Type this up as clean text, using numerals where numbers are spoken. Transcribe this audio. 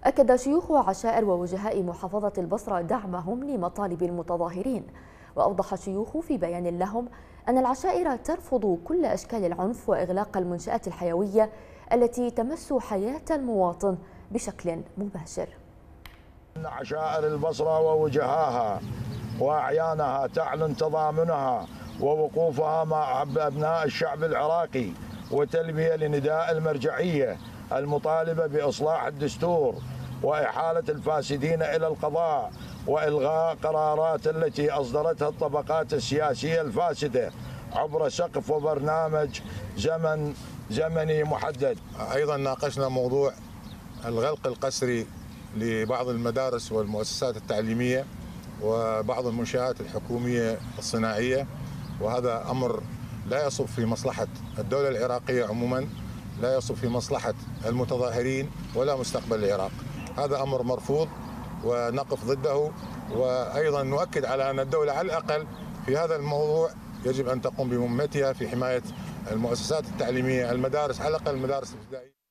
أكد شيوخ عشائر ووجهاء محافظة البصرة دعمهم لمطالب المتظاهرين. وأوضح الشيوخ في بيان لهم أن العشائر ترفض كل أشكال العنف وإغلاق المنشآت الحيوية التي تمس حياة المواطن بشكل مباشر. عشائر البصرة ووجهاها وأعيانها تعلن تضامنها ووقوفها مع أبناء الشعب العراقي وتلبية لنداء المرجعية المطالبة بإصلاح الدستور وإحالة الفاسدين إلى القضاء وإلغاء قرارات التي أصدرتها الطبقات السياسية الفاسدة عبر سقف وبرنامج زمني محدد. أيضا ناقشنا موضوع الغلق القسري لبعض المدارس والمؤسسات التعليمية وبعض المنشآت الحكومية الصناعية، وهذا أمر لا يصب في مصلحة الدولة العراقية عموما، لا يصب في مصلحة المتظاهرين ولا مستقبل العراق. هذا أمر مرفوض ونقف ضده، وأيضا نؤكد على أن الدولة على الأقل في هذا الموضوع يجب أن تقوم بمهمتها في حماية المؤسسات التعليمية، المدارس، على الأقل المدارس الابتدائية.